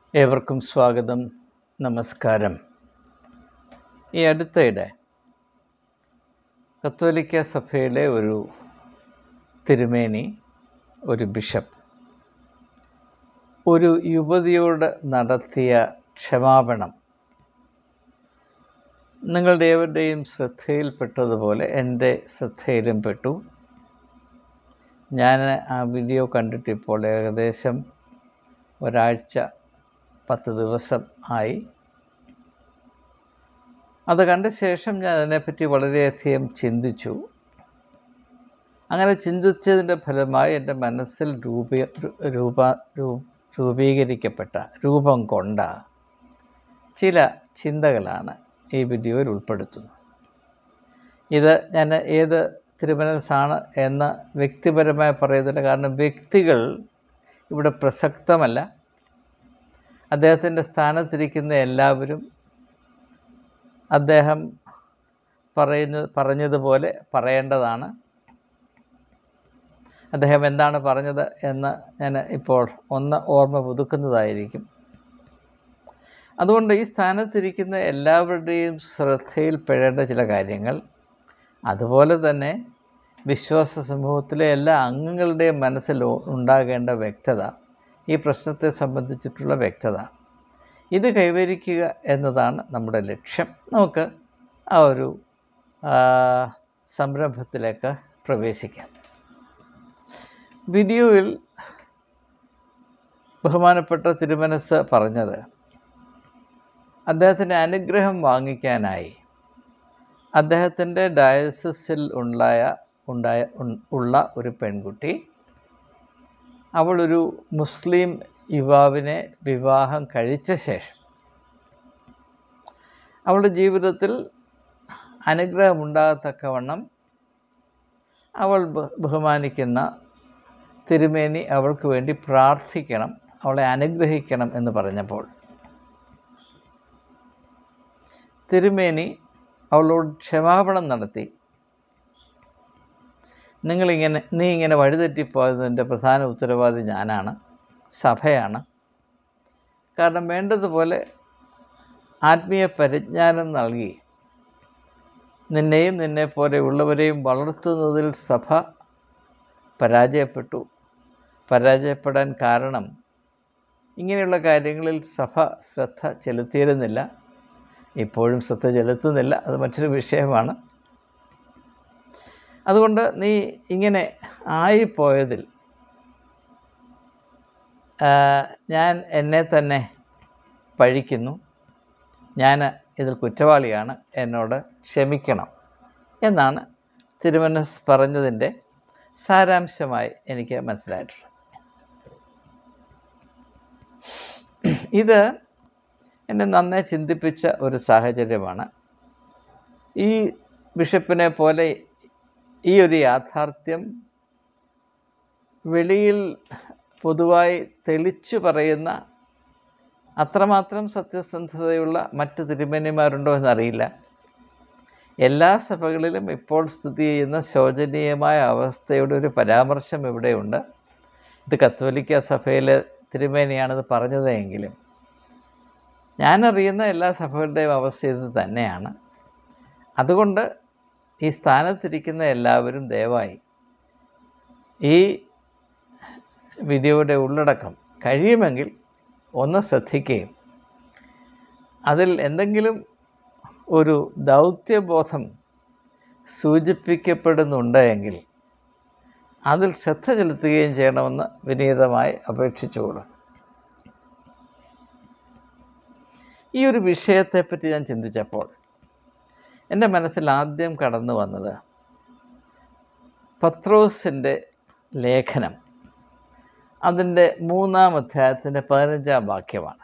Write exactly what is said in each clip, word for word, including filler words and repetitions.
ഏവർക്കും സ്വാഗതം, നമസ്കാരം. ഈ അടുത്തയിടെ കത്തോലിക്ക സഭയിലെ ഒരു തിരുമേനി, ഒരു ബിഷപ്പ്, ഒരു യുവതിയോട് നടത്തിയ ക്ഷമാപണം നിങ്ങളുടെ ഏവരുടെയും ശ്രദ്ധയിൽപ്പെട്ടതുപോലെ എൻ്റെ ശ്രദ്ധയിലും പെട്ടു. ഞാൻ ആ വീഡിയോ കണ്ടിട്ടിപ്പോൾ ഏകദേശം ഒരാഴ്ച പത്ത് ദിവസം ആയി. അത് കണ്ട ശേഷം ഞാൻ അതിനെപ്പറ്റി വളരെയധികം ചിന്തിച്ചു. അങ്ങനെ ചിന്തിച്ചതിൻ്റെ ഫലമായി എൻ്റെ മനസ്സിൽ രൂപീ രൂപ രൂപീകരിക്കപ്പെട്ട രൂപം കൊണ്ട ചില ചിന്തകളാണ് ഈ വീഡിയോയിൽ ഉൾപ്പെടുത്തുന്നത്. ഇത് ഞാൻ ഏത് തിരുമനസ്സാണ് എന്ന് വ്യക്തിപരമായി പറയുന്നില്ല, കാരണം വ്യക്തികൾ ഇവിടെ പ്രസക്തമല്ല. അദ്ദേഹത്തിൻ്റെ സ്ഥാനത്തിരിക്കുന്ന എല്ലാവരും അദ്ദേഹം പറയുന്ന പറഞ്ഞതുപോലെ പറയേണ്ടതാണ്. അദ്ദേഹം എന്താണ് പറഞ്ഞത് എന്ന് ഞാൻ ഇപ്പോൾ ഒന്ന് ഓർമ്മ പുതുക്കുന്നതായിരിക്കും. അതുകൊണ്ട് ഈ സ്ഥാനത്തിരിക്കുന്ന എല്ലാവരുടെയും ശ്രദ്ധയിൽപ്പെടേണ്ട ചില കാര്യങ്ങൾ, അതുപോലെ തന്നെ വിശ്വാസ സമൂഹത്തിലെ എല്ലാ അംഗങ്ങളുടെയും മനസ്സിൽ ഉണ്ടാകേണ്ട വ്യക്തത, ഈ പ്രശ്നത്തെ സംബന്ധിച്ചിട്ടുള്ള വ്യക്തത, ഇത് കൈവരിക്കുക എന്നതാണ് നമ്മുടെ ലക്ഷ്യം. നമുക്ക് ആ ഒരു സംരംഭത്തിലേക്ക് പ്രവേശിക്കാം. വീഡിയോയിൽ ബഹുമാനപ്പെട്ട തിരുമനസ് പറഞ്ഞത്, അദ്ദേഹത്തിൻ്റെ അനുഗ്രഹം വാങ്ങിക്കാനായി അദ്ദേഹത്തിൻ്റെ ഡയസിസിൽ ഉണ്ടായ ഉണ്ടായ ഉള്ള ഒരു പെൺകുട്ടി, അവളൊരു മുസ്ലിം യുവാവിനെ വിവാഹം കഴിച്ച ശേഷം അവളുടെ ജീവിതത്തിൽ അനുഗ്രഹമുണ്ടാകത്തക്കവണ്ണം അവൾ ബഹുമാനിക്കുന്ന തിരുമേനി അവൾക്ക് വേണ്ടി പ്രാർത്ഥിക്കണം, അവളെ അനുഗ്രഹിക്കണം എന്ന് പറഞ്ഞപ്പോൾ തിരുമേനി അവളോട് ക്ഷമാപണം നടത്തി. നിങ്ങളിങ്ങനെ നീ ഇങ്ങനെ വഴിതെറ്റിപ്പോയതിൻ്റെ പ്രധാന ഉത്തരവാദി ഞാനാണ്, സഭയാണ്. കാരണം വേണ്ടതുപോലെ ആത്മീയ പരിജ്ഞാനം നൽകി നിന്നെയും നിന്നെപ്പോലെ ഉള്ളവരെയും വളർത്തുന്നതിൽ സഭ പരാജയപ്പെട്ടു. പരാജയപ്പെടാൻ കാരണം ഇങ്ങനെയുള്ള കാര്യങ്ങളിൽ സഭ ശ്രദ്ധ ചെലുത്തിയിരുന്നില്ല, ഇപ്പോഴും ശ്രദ്ധ ചെലുത്തുന്നില്ല, അത് മറ്റൊരു വിഷയമാണ്. അതുകൊണ്ട് നീ ഇങ്ങനെ ആയിപ്പോയതിൽ ഞാൻ എന്നെ തന്നെ പഴിക്കുന്നു, ഞാൻ ഇതിൽ കുറ്റവാളിയാണ്, എന്നോട് ക്ഷമിക്കണം എന്നാണ് തിരുമനസ് പറഞ്ഞതിൻ്റെ സാരാംശമായി എനിക്ക് മനസ്സിലായിട്ടുള്ളത്. ഇത് എന്നെ നന്നേ ചിന്തിപ്പിച്ച ഒരു സാഹചര്യമാണ്. ഈ ബിഷപ്പിനെ പോലെ ഈ ഒരു യാഥാർത്ഥ്യം വെളിയിൽ പൊതുവായി തെളിച്ചു പറയുന്ന അത്രമാത്രം സത്യസന്ധതയുള്ള മറ്റ് തിരുമേനിമാരുണ്ടോ എന്നറിയില്ല. എല്ലാ സഭകളിലും ഇപ്പോൾ സ്ഥിതി ചെയ്യുന്ന ശോചനീയമായ അവസ്ഥയുടെ ഒരു പരാമർശം ഇവിടെയുണ്ട്. ഇത് കത്തോലിക്ക സഭയിലെ തിരുമേനിയാണിത് പറഞ്ഞതെങ്കിലും ഞാനറിയുന്ന എല്ലാ സഭകളുടെയും അവസ്ഥ ഇത് തന്നെയാണ്. അതുകൊണ്ട് ഈ സ്ഥാനത്തിരിക്കുന്ന എല്ലാവരും ദയവായി ഈ വീഡിയോയുടെ ഉള്ളടക്കം കഴിയുമെങ്കിൽ ഒന്ന് ശ്രദ്ധിക്കുകയും അതിൽ എന്തെങ്കിലും ഒരു ദൗത്യബോധം സൂചിപ്പിക്കപ്പെടുന്നുണ്ട് എങ്കിൽ അതിൽ ശ്രദ്ധ ചെലുത്തുകയും ചെയ്യണമെന്ന് വിനീതമായി അപേക്ഷിച്ചുകൊള്ളു. ഈ ഒരു വിഷയത്തെപ്പറ്റി ഞാൻ ചിന്തിച്ചപ്പോൾ എൻ്റെ മനസ്സിൽ ആദ്യം കടന്നു വന്നത് പത്രോസിൻ്റെ ലേഖനം, അതിൻ്റെ മൂന്നാം അധ്യായത്തിൻ്റെ പതിനഞ്ചാം വാക്യമാണ്.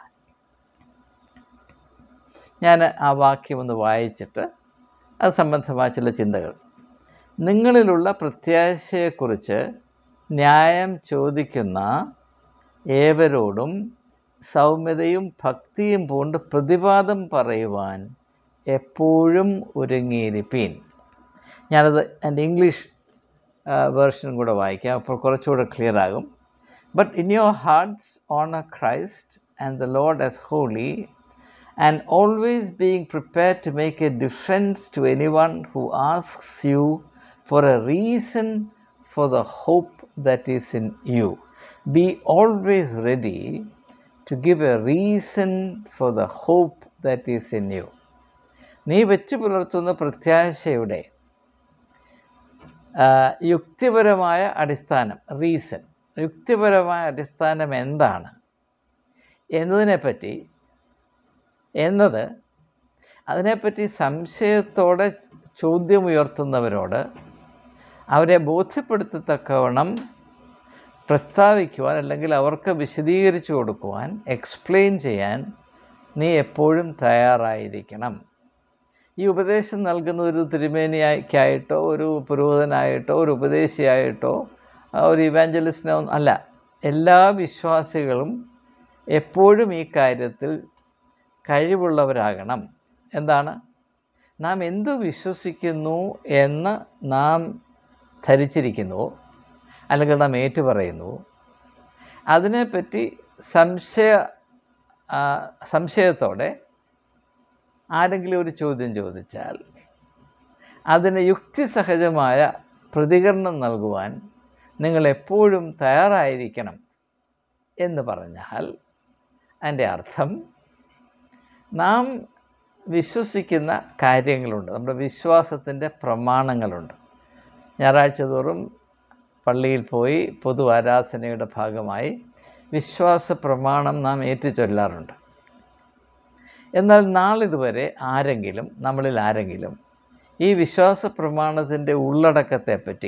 ഞാൻ ആ വാക്യം ഒന്ന് വായിച്ചിട്ട് അത് സംബന്ധമായ ചില ചിന്തകൾ. നിങ്ങളിലുള്ള പ്രത്യാശയെക്കുറിച്ച് ന്യായം ചോദിക്കുന്ന ഏവരോടും സൗമ്യതയും ഭക്തിയും പൂണ്ട് പ്രതിവാദം പറയുവാൻ എപ്പോഴും ഒരുങ്ങിയിരിപ്പീൻ. ഞാനത് എൻ്റെ ഇംഗ്ലീഷ് വേർഷൻ കൂടെ വായിക്കാം, അപ്പോൾ കുറച്ചുകൂടെ ക്ലിയർ ആകും. But in your hearts honor Christ, and the Lord as holy, and always being prepared to make a difference to anyone who asks you for a reason for the hope that is in you. Be always ready to give a reason for the hope that is in you. നീ വെച്ച് പുലർത്തുന്ന പ്രത്യാശയുടെ യുക്തിപരമായ അടിസ്ഥാനം, reason, യുക്തിപരമായ അടിസ്ഥാനം എന്താണ് എന്നതിനെപ്പറ്റി എന്നത് അതിനെപ്പറ്റി സംശയത്തോടെ ചോദ്യമുയർത്തുന്നവരോട് അവരെ ബോധ്യപ്പെടുത്തത്തക്കവണ്ണം പ്രസ്താവിക്കുവാൻ, അല്ലെങ്കിൽ അവർക്ക് വിശദീകരിച്ചു കൊടുക്കുവാൻ, എക്സ്പ്ലെയിൻ ചെയ്യാൻ നീ എപ്പോഴും തയ്യാറായിരിക്കണം. ഈ ഉപദേശം നൽകുന്ന ഒരു തിരുമേനിക്കായിട്ടോ ഒരു പുരോഹിതനായിട്ടോ ഒരു ഉപദേശിയായിട്ടോ ഒരു ഇവാഞ്ചലിസ്റ്റിനോ അല്ല. എല്ലാ വിശ്വാസികളും എപ്പോഴും ഈ കാര്യത്തിൽ കഴിവുള്ളവരാകണം. എന്താണ്? നാം എന്തു വിശ്വസിക്കുന്നു എന്ന് നാം ധരിച്ചിരിക്കുന്നുവോ അല്ലെങ്കിൽ നാം ഏറ്റുപറയുന്നുവോ അതിനെപ്പറ്റി സംശയ സംശയത്തോടെ ആരെങ്കിലും ഒരു ചോദ്യം ചോദിച്ചാൽ അതിന് യുക്തിസഹജമായ പ്രതികരണം നൽകുവാൻ നിങ്ങൾ എപ്പോഴും തയ്യാറായിരിക്കണം എന്ന് പറഞ്ഞാൽ അതിൻ്റെ അർത്ഥം നാം വിശ്വസിക്കുന്ന കാര്യങ്ങളുണ്ട്, നമ്മുടെ വിശ്വാസത്തിൻ്റെ പ്രമാണങ്ങളുണ്ട്. ഞായറാഴ്ച തോറും പള്ളിയിൽ പോയി പൊതു ആരാധനയുടെ ഭാഗമായി വിശ്വാസ പ്രമാണം നാം ഏറ്റുചൊല്ലാറുണ്ട്. എന്നാൽ നാളിതുവരെ ആരെങ്കിലും നമ്മളിൽ ആരെങ്കിലും ഈ വിശ്വാസ പ്രമാണത്തിൻ്റെ ഉള്ളടക്കത്തെപ്പറ്റി,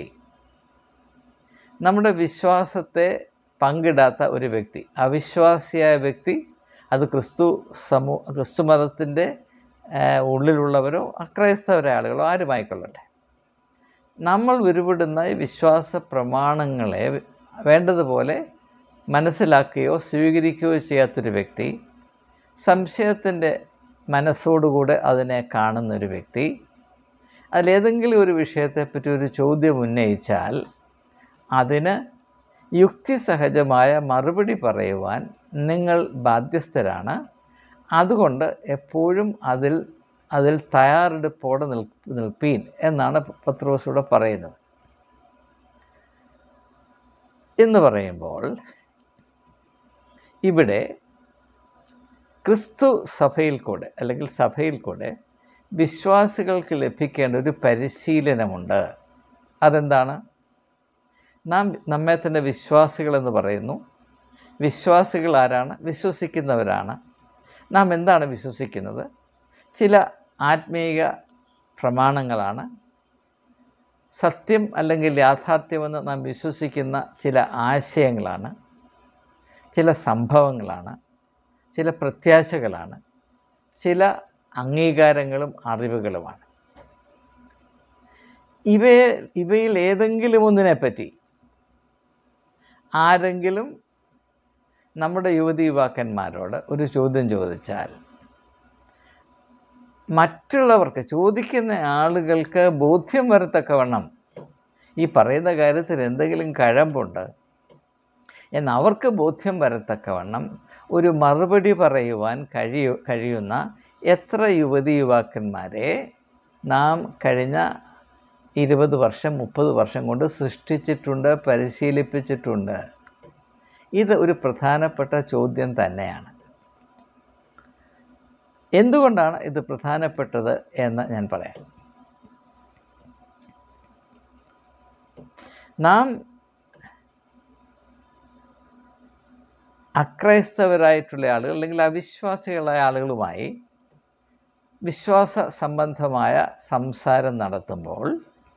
നമ്മുടെ വിശ്വാസത്തെ പങ്കിടാത്ത ഒരു വ്യക്തി, അവിശ്വാസിയായ വ്യക്തി, അത് ക്രിസ്തു സമൂ ക്രിസ്തു മതത്തിൻ്റെ ഉള്ളിലുള്ളവരോ അക്രൈസ്തവരായ ആളുകളോ ആരുമായിക്കൊള്ളട്ടെ, നമ്മൾ ഉരുവിടുന്ന ഈ വിശ്വാസ പ്രമാണങ്ങളെ വേണ്ടതുപോലെ മനസ്സിലാക്കുകയോ സ്വീകരിക്കുകയോ ചെയ്യാത്തൊരു വ്യക്തി, സംശയത്തിൻ്റെ മനസ്സോടുകൂടെ അതിനെ കാണുന്നൊരു വ്യക്തി, അതിലേതെങ്കിലും ഒരു വിഷയത്തെപ്പറ്റി ഒരു ചോദ്യം ഉന്നയിച്ചാൽ അതിന് യുക്തിസഹജമായ മറുപടി പറയുവാൻ നിങ്ങൾ ബാധ്യസ്ഥരാണ്. അതുകൊണ്ട് എപ്പോഴും അതിൽ അതിൽ തയ്യാറെടുപ്പോടെ നിൽ നിൽപ്പീൻ എന്നാണ് പത്രോസിലൂടെ പറയുന്നത്. എന്ന് പറയുമ്പോൾ ഇവിടെ ക്രിസ്തു സഭയിൽ കൂടെ അല്ലെങ്കിൽ സഭയിൽ കൂടെ വിശ്വാസികൾക്ക് ലഭിക്കേണ്ട ഒരു പരിശീലനമുണ്ട്. അതെന്താണ്? നാം നമ്മെ തന്നെ വിശ്വാസികളെന്ന് പറയുന്നു. വിശ്വാസികൾ ആരാണ്? വിശ്വസിക്കുന്നവരാണ്. നാം എന്താണ് വിശ്വസിക്കുന്നത്? ചില ആത്മീയ പ്രമാണങ്ങളാണ്. സത്യം അല്ലെങ്കിൽ യാഥാർത്ഥ്യമെന്ന് നാം വിശ്വസിക്കുന്ന ചില ആശയങ്ങളാണ്, ചില സംഭവങ്ങളാണ്, ചില പ്രത്യാശകളാണ്, ചില അംഗീകാരങ്ങളും അറിവുകളുമാണ്. ഇവയെ ഇവയിൽ ഏതെങ്കിലും ഒന്നിനെപ്പറ്റി ആരെങ്കിലും നമ്മുടെ യുവതി യുവാക്കന്മാരോട് ഒരു ചോദ്യം ചോദിച്ചാൽ മറ്റുള്ളവർക്ക്, ചോദിക്കുന്ന ആളുകൾക്ക് ബോധ്യം വരത്തക്കവണ്ണം ഈ പറയുന്ന കാര്യത്തിൽ എന്തെങ്കിലും കഴമ്പുണ്ട് എന്നവർക്ക് ബോധ്യം വരത്തക്കവണ്ണം ഒരു മറുപടി പറയുവാൻ കഴിയു കഴിയുന്ന എത്ര യുവതി യുവാക്കന്മാരെ നാം കഴിഞ്ഞ ഇരുപത് വർഷം മുപ്പത് വർഷം കൊണ്ട് സൃഷ്ടിച്ചിട്ടുണ്ട്, പരിശീലിപ്പിച്ചിട്ടുണ്ട്. ഇത് ഒരു പ്രധാനപ്പെട്ട ചോദ്യം തന്നെയാണ്. എന്തുകൊണ്ടാണ് ഇത് പ്രധാനപ്പെട്ടത് എന്ന് ഞാൻ പറയാം. നാം അക്രൈസ്തവരായിട്ടുള്ള ആളുകൾ അല്ലെങ്കിൽ അവിശ്വാസികളായ ആളുകളുമായി വിശ്വാസ സംബന്ധമായ സംസാരം നടത്തുമ്പോൾ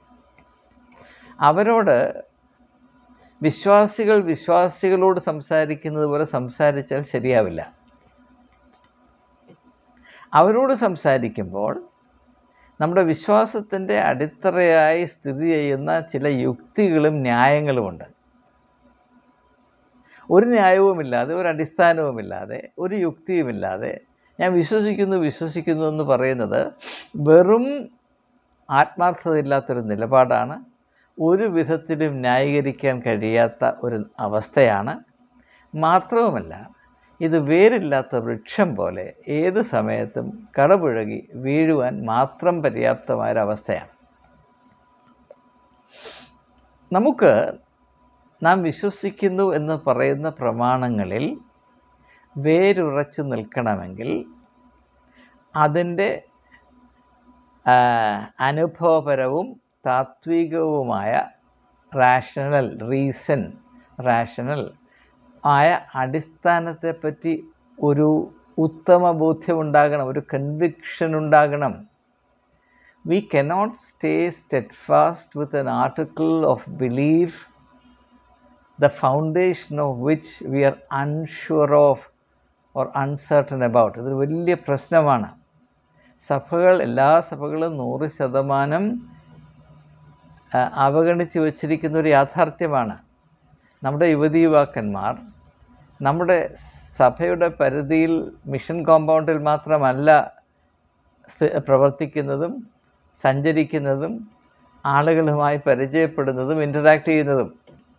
അവരോട് വിശ്വാസികൾ വിശ്വാസികളോട് സംസാരിക്കുന്നത് പോലെ സംസാരിച്ചാൽ ശരിയാവില്ല. അവരോട് സംസാരിക്കുമ്പോൾ നമ്മുടെ വിശ്വാസത്തിൻ്റെ അടിത്തറയായി സ്ഥിതി ചെയ്യുന്ന ചില യുക്തികളും ന്യായങ്ങളുമുണ്ട്. ഒരു ന്യായവുമില്ലാതെ, ഒരു അടിസ്ഥാനവുമില്ലാതെ, ഒരു യുക്തിയുമില്ലാതെ ഞാൻ വിശ്വസിക്കുന്നു വിശ്വസിക്കുന്നു എന്ന് പറയുന്നത് വെറും ആത്മാർത്ഥതയില്ലാത്തൊരു നിലപാടാണ്. ഒരു വിധത്തിലും ന്യായീകരിക്കാൻ കഴിയാത്ത ഒരു അവസ്ഥയാണ്. മാത്രവുമല്ല, ഇത് വേരില്ലാത്ത വൃക്ഷം പോലെ ഏത് സമയത്തും കടപുഴകി വീഴുവാൻ മാത്രം പര്യാപ്തമായൊരവസ്ഥയാണ്. നമുക്ക് നാം വിശ്വസിക്കുന്നു എന്ന് പറയുന്ന പ്രമാണങ്ങളിൽ വേരുറച്ചു നിൽക്കണമെങ്കിൽ അതിൻ്റെ അനുഭവപരവും താത്വികവുമായ റാഷണൽ റീസൺ റാഷണൽ ആയ അടിസ്ഥാനത്തെപ്പറ്റി ഒരു ഉത്തമ ബോധ്യമുണ്ടാകണം, ഒരു കൺവിക്ഷൻ ഉണ്ടാകണം. We cannot stay steadfast with an article of belief, the foundation of which we are unsure of or uncertain about. ഇതൊരു വലിയ പ്രശ്നമാണ്. സഭകൾ എല്ലാ സഭകളും നൂറ് ശതമാനം അവഗണിച്ച് വച്ചിരിക്കുന്ന ഒരു യാഥാർത്ഥ്യമാണ്. നമ്മുടെ യുവതീ യുവാക്കന്മാർ നമ്മുടെ സഭയുടെ പരിധിയിൽ മിഷൻ കോമ്പൗണ്ടിൽ മാത്രമല്ല പ്രവർത്തിക്കുന്നതും സഞ്ചരിക്കുന്നതും ആളുകളുമായി പരിചയപ്പെടുന്നതും ഇൻ്ററാക്ട് ചെയ്യുന്നതും.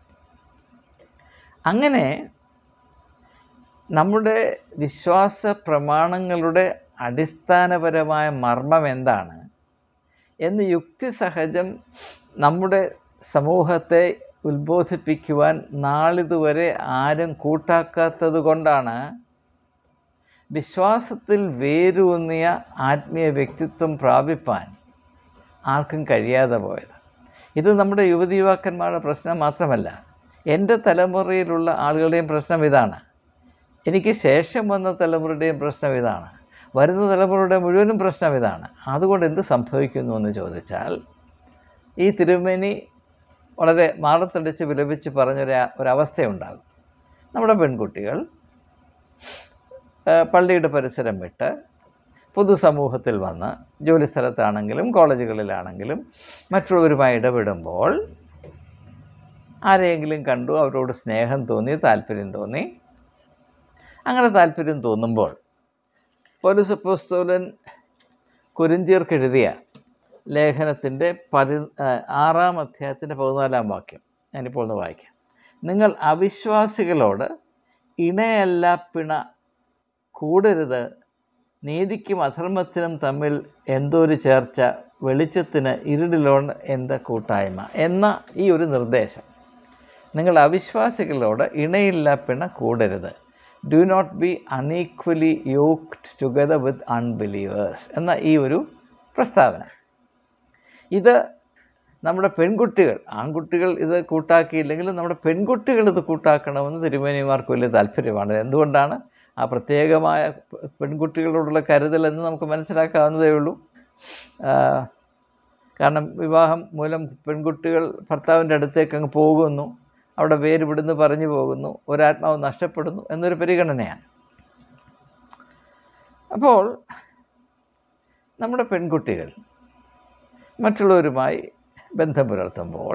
അങ്ങനെ നമ്മുടെ വിശ്വാസ പ്രമാണങ്ങളുടെ അടിസ്ഥാനപരമായ മർമ്മം എന്താണ് എന്ന് യുക്തിസഹജം നമ്മുടെ സമൂഹത്തെ ഉത്ബോധിപ്പിക്കുവാൻ നാളിതുവരെ ആരും കൂട്ടാക്കാത്തത് കൊണ്ടാണ് വിശ്വാസത്തിൽ വേരൂന്നിയ ആത്മീയ വ്യക്തിത്വം പ്രാപിപ്പാൻ ആർക്കും കഴിയാതെ പോയത്. ഇത് നമ്മുടെ യുവതി യുവാക്കന്മാരുടെ പ്രശ്നം മാത്രമല്ല, എൻ്റെ തലമുറയിലുള്ള ആളുകളുടെയും പ്രശ്നം ഇതാണ്. എനിക്ക് ശേഷം വന്ന തലമുറയുടെയും പ്രശ്നം ഇതാണ്. വരുന്ന തലമുറയുടെ മുഴുവനും പ്രശ്നം ഇതാണ്. അതുകൊണ്ട് എന്ത് സംഭവിക്കുന്നു എന്ന് ചോദിച്ചാൽ, ഈ തിരുമേനി വളരെ മാറത്തടിച്ച് വിലപിച്ച് പറഞ്ഞൊരു ഒരവസ്ഥയുണ്ടാകും. നമ്മുടെ പെൺകുട്ടികൾ പള്ളിയുടെ പരിസരം വിട്ട് പൊതുസമൂഹത്തിൽ വന്ന് ജോലി സ്ഥലത്താണെങ്കിലും കോളേജുകളിലാണെങ്കിലും മറ്റുള്ളവരുമായി ഇടപെടുമ്പോൾ ആരെയെങ്കിലും കണ്ടു, അവരോട് സ്നേഹം തോന്നി, താല്പര്യം തോന്നി. അങ്ങനെ താല്പര്യം തോന്നുമ്പോൾ പൗലോസ് അപ്പോസ്തലൻ കൊരിന്ത്യർക്ക് എഴുതിയ ലേഖനത്തിൻ്റെ പതി ആറാം അധ്യായത്തിൻ്റെ പതിനാലാം വാക്യം ഞാനിപ്പോൾ ഒന്ന് വായിക്കാം. നിങ്ങൾ അവിശ്വാസികളോട് ഇണയല്ല പിണ കൂടരുത്, നീതിക്കും അധർമ്മത്തിനും തമ്മിൽ എന്തോരു ചേർച്ച, വെളിച്ചത്തിന് ഇരുളിലോട് എന്ത് കൂട്ടായ്മ എന്ന ഈ ഒരു നിർദ്ദേശം. നിങ്ങൾ അവിശ്വാസികളോട് ഇണയില്ല പിണ കൂടരുത്, do not be unequally yoked together with unbelievers എന്ന ഈ ഒരു പ്രസ്താവന. ഇത് നമ്മുടെ പെൺകുട്ടികൾ, ആൺകുട്ടികൾ ഇത് കൂട്ടാക്കിയില്ലെങ്കിലും നമ്മുടെ പെൺകുട്ടികൾ ഇത് കൂട്ടാക്കണമെന്ന് തിരുമേനിമാർക്ക് വലിയ താല്പര്യമാണ്. എന്തുകൊണ്ടാണ്? ആ പ്രത്യേകമായ പെൺകുട്ടികളോടുള്ള കരുതലെന്ന് നമുക്ക് മനസ്സിലാക്കാവുന്നതേ ഉള്ളൂ. കാരണം വിവാഹം മൂലം പെൺകുട്ടികൾ ഭർത്താവിൻ്റെ അടുത്തേക്ക് അങ്ങ് പോകുന്നു, അവിടെ വേര് വിടുന്ന് പറഞ്ഞു പോകുന്നു, ഒരാത്മാവ് നഷ്ടപ്പെടുന്നു എന്നൊരു പരിഗണനയാണ്. അപ്പോൾ നമ്മുടെ പെൺകുട്ടികൾ മറ്റുള്ളവരുമായി ബന്ധം പുലർത്തുമ്പോൾ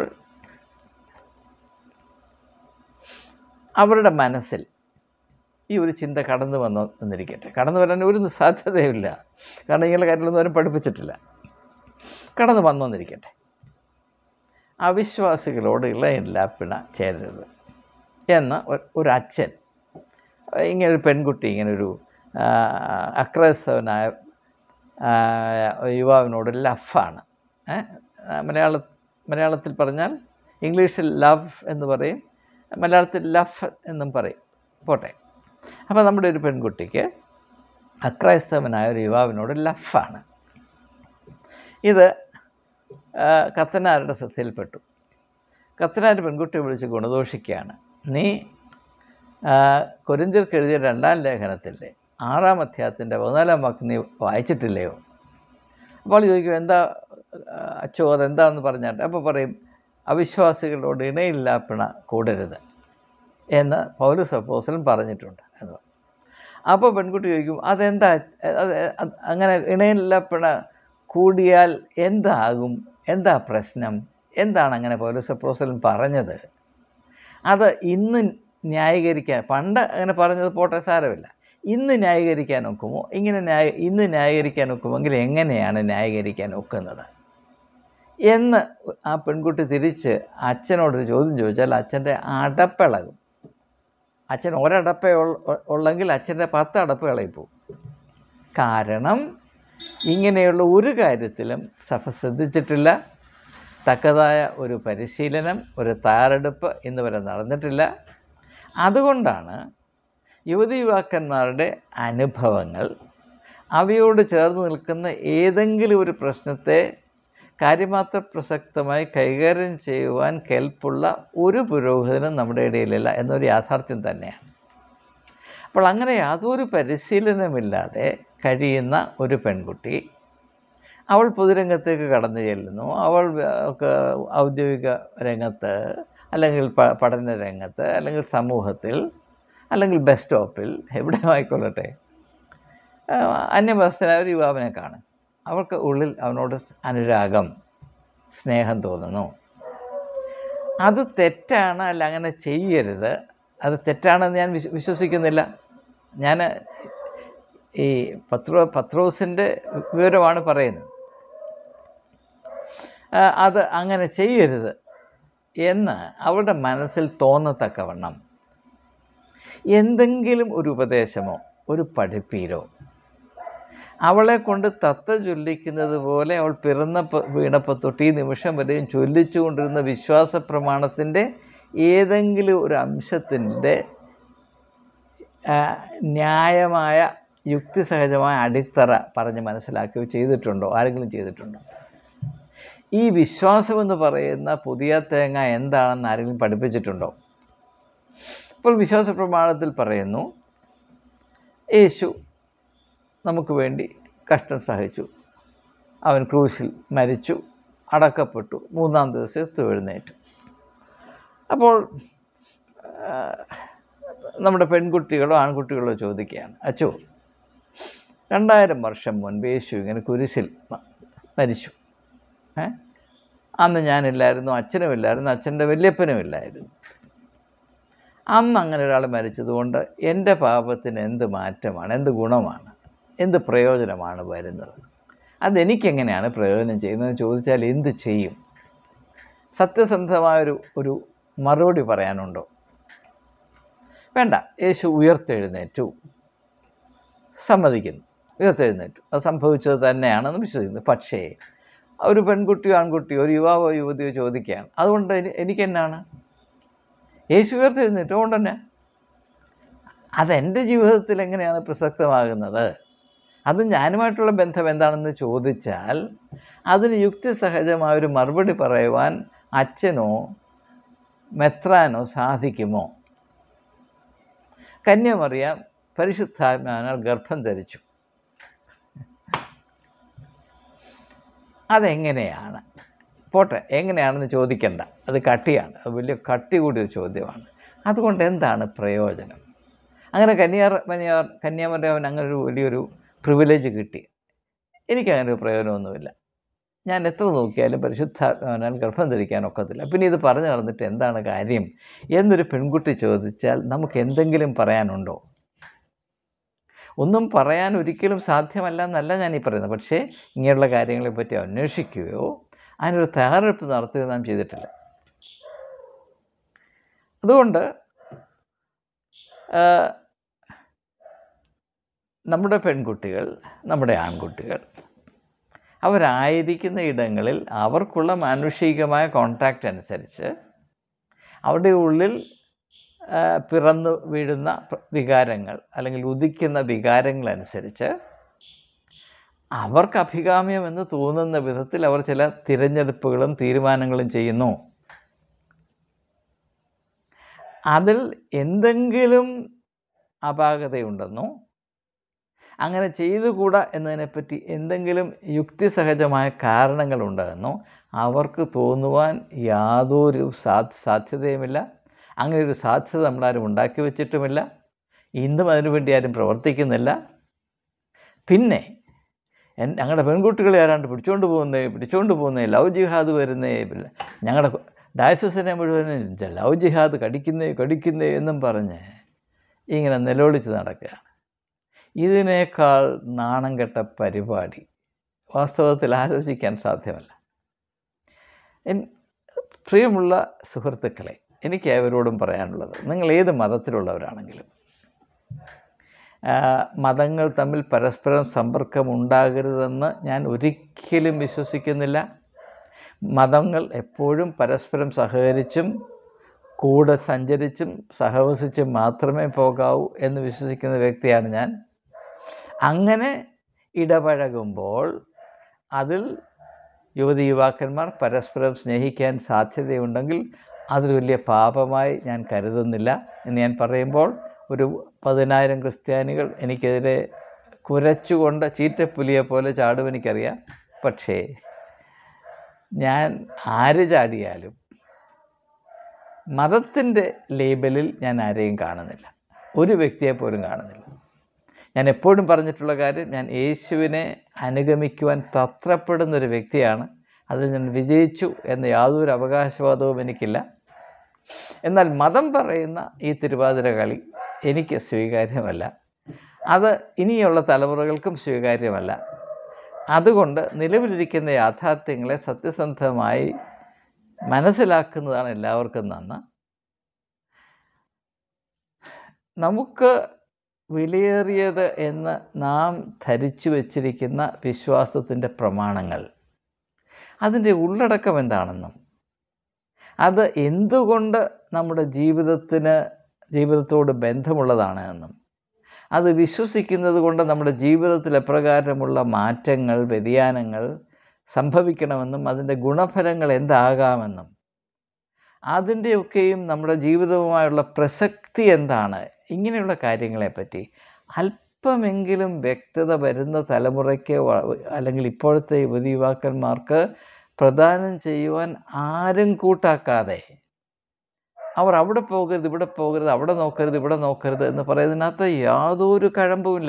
അവരുടെ മനസ്സിൽ ഈ ഒരു ചിന്ത കടന്നു വന്നു എന്നിരിക്കട്ടെ. കടന്നു വരാൻ ഒരു സാധ്യതയുമില്ല, കാരണം ഇങ്ങനെ കാര്യങ്ങളൊന്നും ആരും പഠിപ്പിച്ചിട്ടില്ല. കടന്നു വന്നെന്നിരിക്കട്ടെ, അവിശ്വാസികളോട് ഇളയില്ല പിണ ചേരരുത് എന്ന ഒരു അച്ഛൻ ഇങ്ങനൊരു പെൺകുട്ടി ഇങ്ങനൊരു അക്രൈസ്തവനായ യുവാവിനോട് ലഫാണ്. മലയാള മലയാളത്തിൽ പറഞ്ഞാൽ ഇംഗ്ലീഷിൽ ലവ് എന്ന് പറയും, മലയാളത്തിൽ ലഫ് എന്നും പറയും. പോട്ടെ. അപ്പോൾ നമ്മുടെ ഒരു പെൺകുട്ടിക്ക് അക്രൈസ്തവനായ ഒരു യുവാവിനോട് ലഫാണ്. ഇത് കത്തനാരുടെ ശ്രദ്ധയിൽപ്പെട്ടു. കത്തനാർ പെൺകുട്ടിയെ വിളിച്ച് ഗുണദോഷിക്കുകയാണ്. നീ കൊരിന്ത്യർക്ക് എഴുതിയ രണ്ടാം ലേഖനത്തിലെ ആറാം അധ്യായത്തിൻ്റെ പതിനാലാം വാക്ക് നീ വായിച്ചിട്ടില്ലയോ? അപ്പോൾ ചോദിക്കും, എന്താ അച്ചോ അതെന്താണെന്ന് പറഞ്ഞാൽ, അപ്പോൾ പറയും അവിശ്വാസികളോട് ഇണയില്ല പിണ കൂടരുത് എന്ന് പൗലോസ് അപ്പോസ്തലൻ പറഞ്ഞിട്ടുണ്ട് എന്ന് പറയും. അപ്പോൾ പെൺകുട്ടി ചോദിക്കും, അതെന്താ അത് അങ്ങനെ ഇണയില്ല പിണ കൂടിയാൽ എന്താകും, എന്താ പ്രശ്നം, എന്താണ് അങ്ങനെ പൗലോസ് അപ്പോസ്തലൻ പറഞ്ഞത്? അത് ഇന്ന് ന്യായീകരിക്കാൻ, പണ്ട് അങ്ങനെ പറഞ്ഞത് പോട്ടെ സാരമില്ല, ഇന്ന് ന്യായീകരിക്കാൻ ഒക്കുമോ? ഇങ്ങനെ ന്യായ ഇന്ന് ന്യായീകരിക്കാൻ ഒക്കുമെങ്കിൽ എങ്ങനെയാണ് ന്യായീകരിക്കാൻ ഒക്കുന്നത് എന്ന് ആ പെൺകുട്ടി തിരിച്ച് അച്ഛനോടൊരു ചോദ്യം ചോദിച്ചാൽ അച്ഛൻ്റെ അടപ്പിളകും. അച്ഛൻ ഒരടപ്പേ ഉള്ളെങ്കിൽ അച്ഛൻ്റെ പത്ത് അടപ്പ് കളയിപ്പോവും. കാരണം ഇങ്ങനെയുള്ള ഒരു കാര്യത്തിലും സഭ ശ്രദ്ധിച്ചിട്ടില്ല. തക്കതായ ഒരു പരിശീലനം, ഒരു തയ്യാറെടുപ്പ് ഇന്ന് വരെ നടന്നിട്ടില്ല. അതുകൊണ്ടാണ് യുവതി യുവാക്കന്മാരുടെ അനുഭവങ്ങൾ അവയോട് ചേർന്ന് നിൽക്കുന്ന ഏതെങ്കിലും ഒരു പ്രശ്നത്തെ കാര്യമാത്ര പ്രസക്തമായി കൈകാര്യം ചെയ്യുവാൻ കെൽപ്പുള്ള ഒരു പുരോഹിതനും നമ്മുടെ ഇടയിലില്ല എന്നൊരു യാഥാർത്ഥ്യം തന്നെയാണ്. അപ്പോൾ അങ്ങനെ യാതൊരു പരിശീലനമില്ലാതെ കഴിയുന്ന ഒരു പെൺകുട്ടി അവൾ പൊതുരംഗത്തേക്ക് കടന്നു ചെല്ലുന്നു. അവൾ ഔദ്യോഗിക രംഗത്ത് അല്ലെങ്കിൽ പഠന രംഗത്ത് അല്ലെങ്കിൽ സമൂഹത്തിൽ അല്ലെങ്കിൽ ബസ് സ്റ്റോപ്പിൽ എവിടെ ആയിക്കൊള്ളട്ടെ അന്യമതസ്ഥനായ ഒരു യുവാവിനെ കാണും. അവൾക്ക് ഉള്ളിൽ അവനോട് അനുരാഗം, സ്നേഹം തോന്നുന്നു. അത് തെറ്റാണ്, അല്ല അങ്ങനെ ചെയ്യരുത്, അത് തെറ്റാണെന്ന് ഞാൻ വിശ്വ വിശ്വസിക്കുന്നില്ല. ഞാൻ ഈ പത്രോ പത്രോസിൻ്റെ വിവരമാണ് പറയുന്നത്. അത് അങ്ങനെ ചെയ്യരുത് എന്ന് അവളുടെ മനസ്സിൽ തോന്നത്തക്കവണ്ണം എന്തെങ്കിലും ഒരു ഉപദേശമോ ഒരു പഠിപ്പീരോ അവളെ കൊണ്ട് തത്ത ചൊല്ലിക്കുന്നത് പോലെ അവൾ പിറന്നപ്പോൾ വീണപ്പോൾ തൊട്ട് ഈ നിമിഷം വരെയും ചൊല്ലിച്ചു കൊണ്ടിരുന്ന വിശ്വാസ പ്രമാണത്തിൻ്റെ ഏതെങ്കിലും ഒരു അംശത്തിൻ്റെ ന്യായമായ യുക്തിസഹജമായ അടിത്തറ പറഞ്ഞ് മനസ്സിലാക്കുകയോ ചെയ്തിട്ടുണ്ടോ? ആരെങ്കിലും ചെയ്തിട്ടുണ്ടോ? ഈ വിശ്വാസമെന്ന് പറയുന്ന പുതിയ തേങ്ങ എന്താണെന്ന് ആരെങ്കിലും പഠിപ്പിച്ചിട്ടുണ്ടോ? ഇപ്പോൾ വിശ്വാസ പ്രമാണത്തിൽ പറയുന്നു, യേശു നമുക്ക് വേണ്ടി കഷ്ടം സഹിച്ചു, അവൻ ക്രൂശിൽ മരിച്ചു, അടക്കപ്പെട്ടു, മൂന്നാം ദിവസം എഴുന്നേറ്റു. അപ്പോൾ നമ്മുടെ പെൺകുട്ടികളോ ആൺകുട്ടികളോ ചോദിക്കുകയാണ്, അച്ചോ രണ്ടായിരം വർഷം മുൻപ് യേശു ഇങ്ങനെ കുരിശിൽ മരിച്ചു, ഏ അന്ന് ഞാനില്ലായിരുന്നു, അച്ഛനുമില്ലായിരുന്നു, അച്ഛൻ്റെ വല്യപ്പനുമില്ലായിരുന്നു. അന്ന് അങ്ങനെ ഒരാൾ മരിച്ചതുകൊണ്ട് എൻ്റെ പാപത്തിന് എന്ത് മാറ്റമാണ്, എന്ത് ഗുണമാണ്, എന്ത് പ്രയോജനമാണ് വരുന്നത്? അതെനിക്കെങ്ങനെയാണ് പ്രയോജനം ചെയ്യുന്നതെന്ന് ചോദിച്ചാൽ എന്ത് ചെയ്യും? സത്യസന്ധമായൊരു ഒരു മറുപടി പറയാനുണ്ടോ? വേണ്ട. യേശു ഉയർത്തെഴുന്നേറ്റു, സമ്മതിക്കുന്നു, ഉയർത്തെഴുന്നേറ്റു, അത് സംഭവിച്ചത് തന്നെയാണെന്ന് വിശ്വസിക്കുന്നു. പക്ഷേ ഒരു പെൺകുട്ടിയോ ആൺകുട്ടിയോ ഒരു യുവാവോ യുവതിയോ ചോദിക്കുകയാണ്, അതുകൊണ്ട് എനിക്കെന്നാണ്? യേശു ഉയർത്തെഴുന്നേറ്റു അതുകൊണ്ട് തന്നെ അതെൻ്റെ ജീവിതത്തിൽ എങ്ങനെയാണ് പ്രസക്തമാകുന്നത്? അത് ഞാനുമായിട്ടുള്ള ബന്ധം എന്താണെന്ന് ചോദിച്ചാൽ അതിന് യുക്തിസഹജമായൊരു മറുപടി പറയുവാൻ അച്ഛനോ മെത്രാനോ സാധിക്കുമോ? കന്യമറിയാം പരിശുദ്ധാത്മാവിനാൽ ഗർഭം ധരിച്ചു. അതെങ്ങനെയാണ്? പോട്ടെ, എങ്ങനെയാണെന്ന് ചോദിക്കണ്ട, അത് കട്ടിയാണ്, അത് വലിയ കട്ടി കൂടിയൊരു ചോദ്യമാണ്. അതുകൊണ്ട് എന്താണ് പ്രയോജനം? അങ്ങനെ കന്യാർ മനിയാർ കന്യാമറിയാവൻ അങ്ങനെ ഒരു വലിയൊരു പ്രിവിലേജ് കിട്ടി. എനിക്കങ്ങനെ ഒരു പ്രയോജനമൊന്നുമില്ല. ഞാൻ എത്ര നോക്കിയാലും പരിശുദ്ധാത്മാവിനാൽ ഗർഭം ധരിക്കാൻ ഒക്കത്തില്ല. പിന്നെ ഇത് പറഞ്ഞു നടന്നിട്ട് എന്താണ് കാര്യം എന്നൊരു പെൺകുട്ടി ചോദിച്ചാൽ നമുക്ക് എന്തെങ്കിലും പറയാനുണ്ടോ? ഒന്നും പറയാൻ ഒരിക്കലും സാധ്യമല്ല എന്നല്ല ഞാനീ പറയുന്നത്. പക്ഷേ ഇങ്ങനെയുള്ള കാര്യങ്ങളെപ്പറ്റി അന്വേഷിക്കുകയോ അതിനൊരു തയ്യാറെടുപ്പ് നടത്തുകയോ നാം ചെയ്തിട്ടില്ല. അതുകൊണ്ട് നമ്മുടെ പെൺകുട്ടികൾ, നമ്മുടെ ആൺകുട്ടികൾ അവരായിരിക്കുന്ന ഇടങ്ങളിൽ അവർക്കുള്ള മാനുഷികമായ കോൺടാക്റ്റ് അനുസരിച്ച് അവരുടെ ഉള്ളിൽ പിറന്നു വീഴുന്ന വികാരങ്ങൾ അല്ലെങ്കിൽ ഉദിക്കുന്ന വികാരങ്ങളനുസരിച്ച് അവർക്ക് അഭികാമ്യമെന്ന് തോന്നുന്ന വിധത്തിൽ അവർ ചില തിരഞ്ഞെടുപ്പുകളും തീരുമാനങ്ങളും ചെയ്യുന്നു. അതിൽ എന്തെങ്കിലും അപാകതയുണ്ടെന്നോ അങ്ങനെ ചെയ്തുകൂടാ എന്നതിനെപ്പറ്റി എന്തെങ്കിലും യുക്തിസഹജമായ കാരണങ്ങളുണ്ടെന്നോ അവർക്ക് തോന്നുവാൻ യാതൊരു സാ സാധ്യതയുമില്ല. അങ്ങനെ ഒരു സാധ്യത നമ്മളാരും ഉണ്ടാക്കി വച്ചിട്ടുമില്ല. ഇന്നും അതിനുവേണ്ടി ആരും പ്രവർത്തിക്കുന്നില്ല. പിന്നെ ഞങ്ങളുടെ പെൺകുട്ടികളെ ആരാണ്ട് പിടിച്ചുകൊണ്ട് പോകുന്നേ പിടിച്ചുകൊണ്ട് പോകുന്നേ ലവ് ജിഹാദ് വരുന്നേ, ഞങ്ങളുടെ ഡയസസിനെ മുഴുവൻ ലവ് ജിഹാദ് കടിക്കുന്നേ കടിക്കുന്നേ എന്നും പറഞ്ഞ് ഇങ്ങനെ നിലവിളിച്ച് നടക്കുകയാണ്. ഇതിനേക്കാൾ നാണം കെട്ട പരിപാടി വാസ്തവത്തിൽ ആലോചിക്കാൻ സാധ്യമല്ല. പ്രിയമുള്ള സുഹൃത്തുക്കളെ, എനിക്ക് അവരോടും പറയാനുള്ളത്, നിങ്ങൾ ഏത് മതത്തിലുള്ളവരാണെങ്കിലും മതങ്ങൾ തമ്മിൽ പരസ്പരം സമ്പർക്കം ഉണ്ടാകരുതെന്ന് ഞാൻ ഒരിക്കലും വിശ്വസിക്കുന്നില്ല. മതങ്ങൾ എപ്പോഴും പരസ്പരം സഹകരിച്ചും കൂടെ സഞ്ചരിച്ചും സഹവസിച്ചും മാത്രമേ പോകാവൂ എന്ന് വിശ്വസിക്കുന്ന വ്യക്തിയാണ് ഞാൻ. അങ്ങനെ ഇടപഴകുമ്പോൾ അതിൽ യുവതി യുവാക്കന്മാർ പരസ്പരം സ്നേഹിക്കാൻ സാധ്യതയുണ്ടെങ്കിൽ അതൊരു വലിയ പാപമായി ഞാൻ കരുതുന്നില്ല എന്ന് ഞാൻ പറയുമ്പോൾ ഒരു പതിനായിരം ക്രിസ്ത്യാനികൾ എനിക്കെതിരെ കുരച്ചുകൊണ്ട് ചീറ്റപ്പുലിയെ പോലെ ചാടും എനിക്കറിയാം. പക്ഷേ ഞാൻ ആര് ചാടിയാലും മതത്തിൻ്റെ ലേബലിൽ ഞാൻ ആരെയും കാണുന്നില്ല, ഒരു വ്യക്തിയെപ്പോലും കാണുന്നില്ല. ഞാൻ എപ്പോഴും പറഞ്ഞിട്ടുള്ള കാര്യം, ഞാൻ യേശുവിനെ അനുഗമിക്കുവാൻ തത്രപ്പെടുന്നൊരു വ്യക്തിയാണ്. അതിൽ ഞാൻ വിജയിച്ചു എന്ന യാതൊരു അവകാശവാദവും എനിക്കില്ല. എന്നാൽ മതം പറയുന്ന ഈ തിരുവാതിര കളി എനിക്ക് സ്വീകാര്യമല്ല, അത് ഇനിയുള്ള തലമുറകൾക്കും സ്വീകാര്യമല്ല. അതുകൊണ്ട് നിലവിലിരിക്കുന്ന യാഥാർത്ഥ്യങ്ങളെ സത്യസന്ധമായി മനസ്സിലാക്കുന്നതാണ് എല്ലാവർക്കും നന്ന്. നമുക്ക് വിലയേറിയത് എന്ന് നാം ധരിച്ചു വച്ചിരിക്കുന്ന വിശ്വാസത്തിൻ്റെ പ്രമാണങ്ങൾ, അതിൻ്റെ ഉള്ളടക്കം എന്താണെന്നും അത് എന്തുകൊണ്ട് നമ്മുടെ ജീവിതത്തിന് ജീവിതത്തോട് ബന്ധമുള്ളതാണ് എന്നും അത് വിശ്വസിക്കുന്നത് കൊണ്ട് നമ്മുടെ ജീവിതത്തിൽ എപ്രകാരമുള്ള മാറ്റങ്ങൾ വ്യതിയാനങ്ങൾ സംഭവിക്കണമെന്നും അതിൻ്റെ ഗുണഫലങ്ങൾ എന്താകാമെന്നും അതിൻ്റെയൊക്കെയും നമ്മുടെ ജീവിതവുമായുള്ള പ്രസക്തി എന്താണ്, ഇങ്ങനെയുള്ള കാര്യങ്ങളെപ്പറ്റി അല്പമെങ്കിലും വ്യക്തത വരുന്ന തലമുറയ്ക്ക് അല്ലെങ്കിൽ ഇപ്പോഴത്തെ യുവതി യുവാക്കന്മാർക്ക് പ്രദാനം ചെയ്യുവാൻ ആരും കൂട്ടാക്കാതെ അവർ അവിടെ പോകരുത് ഇവിടെ പോകരുത് അവിടെ നോക്കരുത് ഇവിടെ നോക്കരുത് എന്ന് പറയുന്നതിനകത്ത് യാതൊരു കഴമ്പുമില്ല.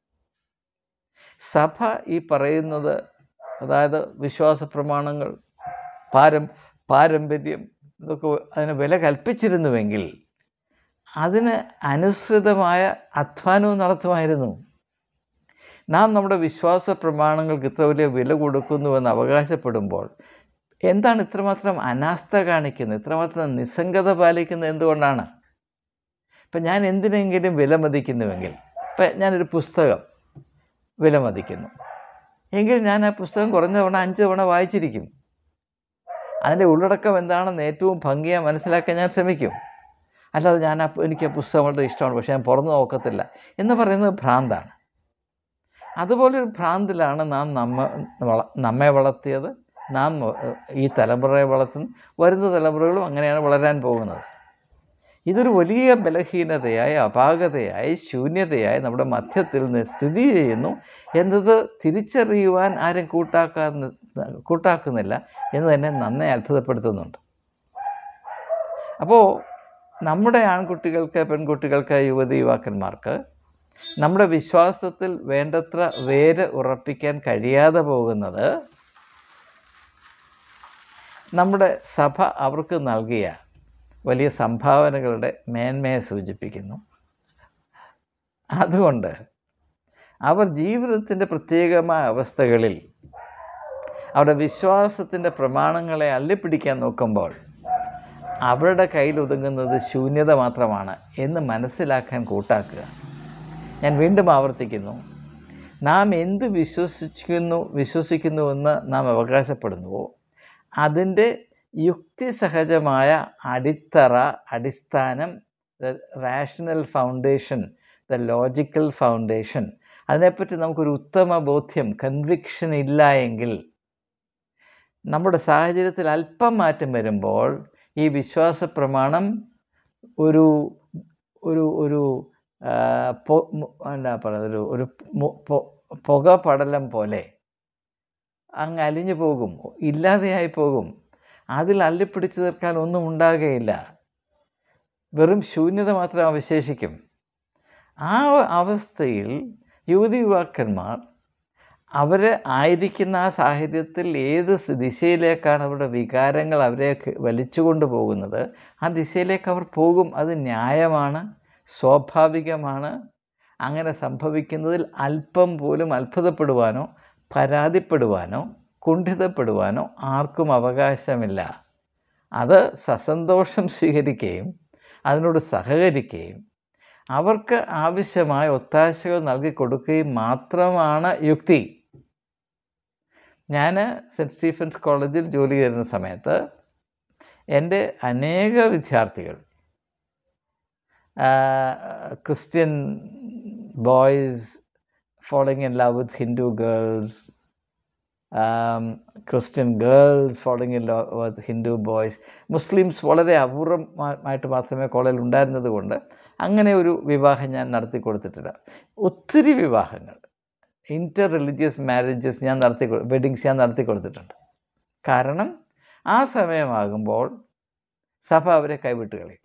സഭ ഈ പറയുന്നത്, അതായത് വിശ്വാസ പ്രമാണങ്ങൾ, പാരം പാരമ്പര്യം ഇതൊക്കെ അതിന് വില കൽപ്പിച്ചിരുന്നുവെങ്കിൽ അതിന് അനുസൃതമായ അധ്വാനവും നടത്തുമായിരുന്നു. നാം നമ്മുടെ വിശ്വാസ പ്രമാണങ്ങൾക്ക് ഇത്ര വലിയ വില കൊടുക്കുന്നുവെന്ന് അവകാശപ്പെടുമ്പോൾ എന്താണ് ഇത്രമാത്രം അനാസ്ഥ കാണിക്കുന്നത്, ഇത്രമാത്രം നിസ്സംഗത പാലിക്കുന്നത് എന്തുകൊണ്ടാണ്? ഇപ്പം ഞാൻ എന്തിനെങ്കിലും വിലമതിക്കുന്നുവെങ്കിൽ, ഇപ്പം ഞാനൊരു പുസ്തകം വിലമതിക്കുന്നു എങ്കിൽ ഞാൻ ആ പുസ്തകം കുറഞ്ഞ തവണ അഞ്ച് തവണ വായിച്ചിരിക്കും. അതിൻ്റെ ഉള്ളടക്കം എന്താണെന്ന് ഏറ്റവും ഭംഗിയായി മനസ്സിലാക്കാൻ ഞാൻ ശ്രമിക്കും. അല്ലാതെ ഞാൻ ആ എനിക്ക് ആ പുസ്തകം വളരെ ഇഷ്ടമാണ് പക്ഷേ ഞാൻ പുറന്നു നോക്കത്തില്ല എന്ന് പറയുന്നത് ഭ്രാന്താണ്. അതുപോലൊരു ഭ്രാന്തിലാണ് നാം നമ്മ നമ്മെ വളർത്തിയത്, നാം ഈ തലമുറയെ വളർത്തുന്നു, വരുന്ന തലമുറകളും അങ്ങനെയാണ് വളരാൻ പോകുന്നത്. ഇതൊരു വലിയ ബലഹീനതയായി അപാകതയായി ശൂന്യതയായി നമ്മുടെ മധ്യത്തിൽ നിന്ന് സ്ഥിതി ചെയ്യുന്നു എന്നത് തിരിച്ചറിയുവാൻ ആരും കൂട്ടാക്കാ കൂട്ടാക്കുന്നില്ല എന്ന് തന്നെ നന്നെ അത്ഭുതപ്പെടുത്തുന്നുണ്ട്. അപ്പോൾ നമ്മുടെ ആൺകുട്ടികൾക്ക് പെൺകുട്ടികൾക്ക് യുവതി യുവാക്കന്മാർക്ക് നമ്മുടെ വിശ്വാസത്തിൽ വേണ്ടത്ര വേര് ഉറപ്പിക്കാൻ കഴിയാതെ പോകുന്നത് നമ്മുടെ സഭ അവർക്ക് നൽകിയ വലിയ സംഭാവനകളുടെ മേന്മയെ സൂചിപ്പിക്കുന്നു. അതുകൊണ്ട് അവർ ജീവിതത്തിൻ്റെ പ്രത്യേകമായ അവസ്ഥകളിൽ അവരുടെ വിശ്വാസത്തിൻ്റെ പ്രമാണങ്ങളെ അള്ളിപ്പിടിക്കാൻ നോക്കുമ്പോൾ അവരുടെ കയ്യിൽ ഒതുങ്ങുന്നത് ശൂന്യത മാത്രമാണ് എന്ന് മനസ്സിലാക്കാൻ കൂട്ടാക്കുക. ഞാൻ വീണ്ടും ആവർത്തിക്കുന്നു, നാം എന്ത് വിശ്വസിക്കുന്നു വിശ്വസിക്കുന്നുവെന്ന് നാം അവകാശപ്പെടുന്നുവോ അതിൻ്റെ യുക്തിസഹജമായ അടിത്തറ, അടിസ്ഥാനം, the rational foundation, the logical foundation, അതിനെപ്പറ്റി നമുക്കൊരു ഉത്തമ ബോധ്യം, കൺവിക്ഷൻ ഇല്ല എങ്കിൽ നമ്മുടെ സാഹചര്യത്തിൽ അല്പം മാറ്റം വരുമ്പോൾ ഈ വിശ്വാസ പ്രമാണം ഒരു ഒരു ഒരു എന്താ പറയുക ഒരു ഒരു പുക പടലം പോലെ അങ്ങ് അലിഞ്ഞു പോകും, ഇല്ലാതെയായി പോകും. അതിൽ അള്ളിപ്പിടിച്ചു തീർക്കാൻ ഒന്നും ഉണ്ടാകുകയില്ല, വെറും ശൂന്യത മാത്രം അവശേഷിക്കും. ആ അവസ്ഥയിൽ യുവതി യുവാക്കന്മാർ അവർ ആയിരിക്കുന്ന ആ സാഹചര്യത്തിൽ ഏത് ദിശയിലേക്കാണ് അവരുടെ വികാരങ്ങൾ അവരെ വലിച്ചു കൊണ്ടുപോകുന്നത് ആ ദിശയിലേക്ക് അവർ പോകും. അത് ന്യായമാണ്, സ്വാഭാവികമാണ്. അങ്ങനെ സംഭവിക്കുന്നതിൽ അല്പം പോലും അത്ഭുതപ്പെടുവാനോ പരാതിപ്പെടുവാനോ കുണ്ഠിതപ്പെടുവാനോ ആർക്കും അവകാശമില്ല. അത് സസന്തോഷം സ്വീകരിക്കുകയും അതിനോട് സഹകരിക്കുകയും അവർക്ക് ആവശ്യമായ ഒത്താശകൾ നൽകി കൊടുക്കുകയും മാത്രമാണ് യുക്തി. ഞാൻ സെൻറ്റ് സ്റ്റീഫൻസ് കോളേജിൽ ജോലി ചെയ്യുന്ന സമയത്ത് എൻ്റെ അനേക വിദ്യാർത്ഥികൾ Christian boys falling in love with Hindu girls, um, Christian girls falling in love with Hindu boys, Muslims വളരെ അപൂർവമായിട്ട് മാത്രമേ കോളേജിൽ ഉണ്ടായിരുന്നത് കൊണ്ട് അങ്ങനെ ഒരു വിവാഹം ഞാൻ നടത്തി കൊടുത്തിട്ടില്ല. ഒത്തിരി വിവാഹങ്ങൾ, ഇൻ്റർ റിലീജിയസ് മാരേജസ് ഞാൻ നടത്തി വെഡിങ്സ് ഞാൻ നടത്തി കൊടുത്തിട്ടുണ്ട്. കാരണം ആ സമയമാകുമ്പോൾ സഭ അവരെ കൈവിട്ട് കളയും.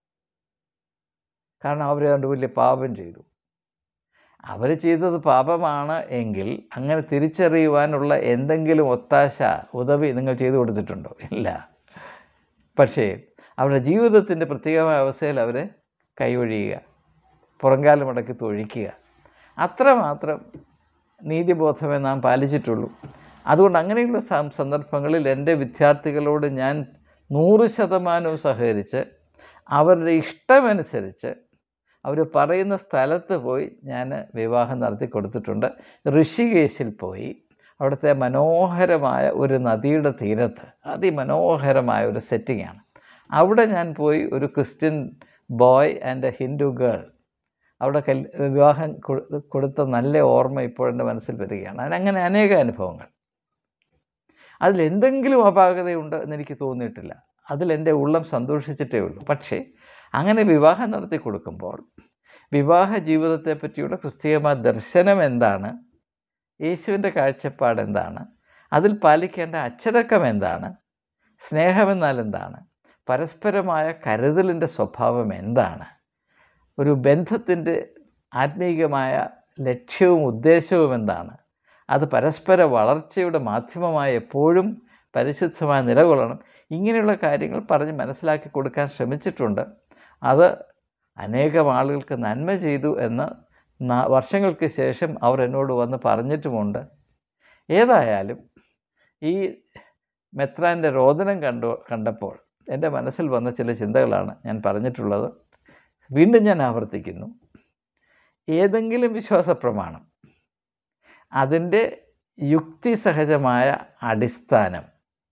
കാരണം അവരെ കണ്ട് വലിയ പാപം ചെയ്തു. അവർ ചെയ്തത് പാപമാണ് എങ്കിൽ അങ്ങനെ തിരിച്ചറിയുവാനുള്ള എന്തെങ്കിലും ഒത്താശ, ഉദവി നിങ്ങൾ ചെയ്തു കൊടുത്തിട്ടുണ്ടോ? ഇല്ല. പക്ഷേ അവരുടെ ജീവിതത്തിൻ്റെ പ്രത്യേകമായ അവസ്ഥയിൽ അവരെ കൈയൊഴിയുക, പുറംകാലം മടക്കി തൊഴിക്കുക, അത്രമാത്രം നീതിബോധമേ നാം പാലിച്ചിട്ടുള്ളൂ. അതുകൊണ്ട് അങ്ങനെയുള്ള സന്ദർഭങ്ങളിൽ എൻ്റെ വിദ്യാർത്ഥികളോട് ഞാൻ നൂറ് ശതമാനവും സഹകരിച്ച് അവരുടെ ഇഷ്ടമനുസരിച്ച് അവർ പറയുന്ന സ്ഥലത്ത് പോയി ഞാൻ വിവാഹം നടത്തി കൊടുത്തിട്ടുണ്ട്. ഋഷികേശിൽ പോയി അവിടുത്തെ മനോഹരമായ ഒരു നദിയുടെ തീരത്ത് അതിമനോഹരമായ ഒരു സെറ്റിങ്ങാണ്. അവിടെ ഞാൻ പോയി ഒരു Christian boy and a Hindu girl അവിടെ കൽ വിവാഹം കൊടുത്ത നല്ല ഓർമ്മ ഇപ്പോഴെൻ്റെ മനസ്സിൽ വരികയാണ്. അങ്ങനെ അനേക അനുഭവങ്ങൾ. അതിലെന്തെങ്കിലും അപാകതയുണ്ട് എന്നെനിക്ക് തോന്നിയിട്ടില്ല. അതിലെൻ്റെ ഉള്ളം സന്തോഷിച്ചിട്ടേ ഉള്ളൂ. പക്ഷേ അങ്ങനെ വിവാഹം നടത്തി കൊടുക്കുമ്പോൾ വിവാഹ ജീവിതത്തെ പറ്റിയുള്ള ക്രിസ്തീയമായ ദർശനം എന്താണ്, യേശുവിൻ്റെ കാഴ്ചപ്പാട് എന്താണ്, അതിൽ പാലിക്കേണ്ട അച്ചടക്കം എന്താണ്, സ്നേഹമെന്നാൽ എന്താണ്, പരസ്പരമായ കരുതലിൻ്റെ സ്വഭാവം എന്താണ്, ഒരു ബന്ധത്തിൻ്റെ ആത്മീകമായ ലക്ഷ്യവും ഉദ്ദേശവും എന്താണ്, അത് പരസ്പര വളർച്ചയുടെ മാധ്യമമായി എപ്പോഴും പരിശുദ്ധമായി നിലകൊള്ളണം, ഇങ്ങനെയുള്ള കാര്യങ്ങൾ പറഞ്ഞ് മനസ്സിലാക്കി കൊടുക്കാൻ ശ്രമിച്ചിട്ടുണ്ട്. അത് അനേകം ആളുകൾക്ക് നന്മ ചെയ്തു എന്ന് വർഷങ്ങൾക്ക് ശേഷം അവർ എന്നോട് വന്ന് പറഞ്ഞിട്ടുമുണ്ട്. ഏതായാലും ഈ മെത്രാൻ്റെ രോദനം കണ്ടു കണ്ടപ്പോൾ എൻ്റെ മനസ്സിൽ വന്ന ചില ചിന്തകളാണ് ഞാൻ പറഞ്ഞിട്ടുള്ളത്. വീണ്ടും ഞാൻ ആവർത്തിക്കുന്നു, ഏതെങ്കിലും വിശ്വാസ പ്രമാണം അതിൻ്റെ യുക്തിസഹജമായ അടിസ്ഥാനം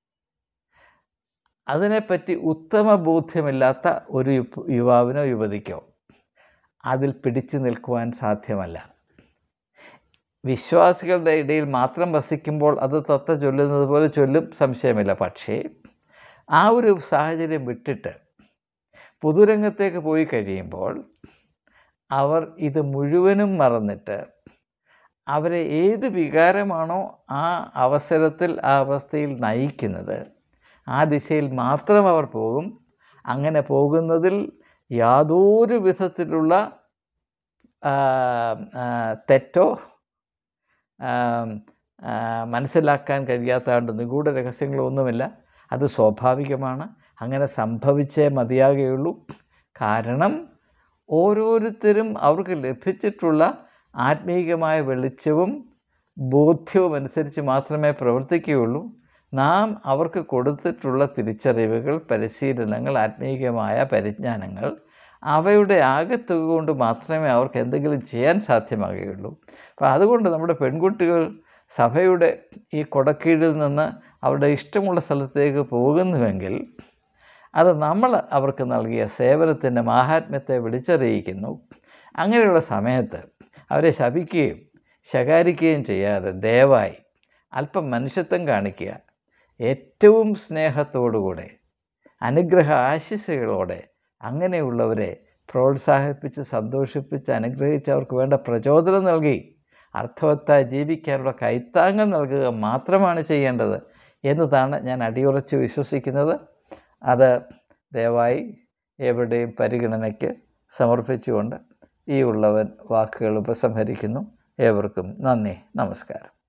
അതിനെപ്പറ്റി ഉത്തമ ബോധ്യമില്ലാത്ത ഒരു യുവാവിനോ യുവതിക്കോ അതിൽ പിടിച്ചു നിൽക്കുവാൻ സാധ്യമല്ല. വിശ്വാസികളുടെ ഇടയിൽ മാത്രം വസിക്കുമ്പോൾ അത് തത്ത ചൊല്ലുന്നത് പോലെ ചൊല്ലും, സംശയമില്ല. പക്ഷേ ആ ഒരു സാഹചര്യം വിട്ടിട്ട് പൊതുരംഗത്തേക്ക് പോയി കഴിയുമ്പോൾ അവർ ഇത് മുഴുവനും മറന്നിട്ട് അവരെ ഏത് വികാരമാണോ ആ അവസരത്തിൽ ആ അവസ്ഥയിൽ നയിക്കുന്നത് ആ ദിശയിൽ മാത്രം അവർ പോകും. അങ്ങനെ പോകുന്നതിൽ യാതൊരു വിധത്തിലുള്ള തെറ്റോ മനസ്സിലാക്കാൻ കഴിയാത്ത നിഗൂഢ രഹസ്യങ്ങളോ ഒന്നുമില്ല. അത് സ്വാഭാവികമാണ്. അങ്ങനെ സംഭവിച്ചേ മതിയാകുകയുള്ളൂ. കാരണം ഓരോരുത്തരും അവർക്ക് ലഭിച്ചിട്ടുള്ള ആത്മീകമായ വെളിച്ചവും ബോധ്യവും അനുസരിച്ച് മാത്രമേ പ്രവർത്തിക്കുകയുള്ളൂ. നാം അവർക്ക് കൊടുത്തിട്ടുള്ള തിരിച്ചറിവുകൾ, പരിശീലനങ്ങൾ, ആത്മീകമായ പരിജ്ഞാനങ്ങൾ അവയുടെ ആകത്തുക കൊണ്ട് മാത്രമേ അവർക്ക് എന്തെങ്കിലും ചെയ്യാൻ സാധ്യമാകുകയുള്ളൂ. അപ്പോൾ അതുകൊണ്ട് നമ്മുടെ പെൺകുട്ടികൾ സഭയുടെ ഈ കൊടക്കീഴിൽ നിന്ന് അവരുടെ ഇഷ്ടമുള്ള സ്ഥലത്തേക്ക് പോകുന്നുവെങ്കിൽ അത് നമ്മൾ അവർക്ക് നൽകിയ സേവനത്തിൻ്റെ മാഹാത്മ്യത്തെ വിളിച്ചറിയിക്കുന്നു. അങ്ങനെയുള്ള സമയത്ത് അവരെ ശപിക്കുകയും ശകാരിക്കുകയും ചെയ്യാതെ ദയവായി അല്പം മനുഷ്യത്വം കാണിക്കുക. ഏറ്റവും സ്നേഹത്തോടുകൂടെ അനുഗ്രഹ ആശിസ്സുകളോടെ അങ്ങനെയുള്ളവരെ പ്രോത്സാഹിപ്പിച്ച് സന്തോഷിപ്പിച്ച് അനുഗ്രഹിച്ച് അവർക്ക് വേണ്ട പ്രചോദനം നൽകി അർത്ഥവത്തായി ജീവിക്കാനുള്ള കൈത്താങ്ങൽ നൽകുക മാത്രമാണ് ചെയ്യേണ്ടത് എന്നതാണ് ഞാൻ അടിയുറച്ച് വിശ്വസിക്കുന്നത്. അത് ദയവായി എവിടെയും പരിഗണനയ്ക്ക് സമർപ്പിച്ചുകൊണ്ട് ഈ ഉള്ളവൻ വാക്കുകൾ ഉപസംഹരിക്കുന്നു. ഏവർക്കും നന്ദി, നമസ്കാരം.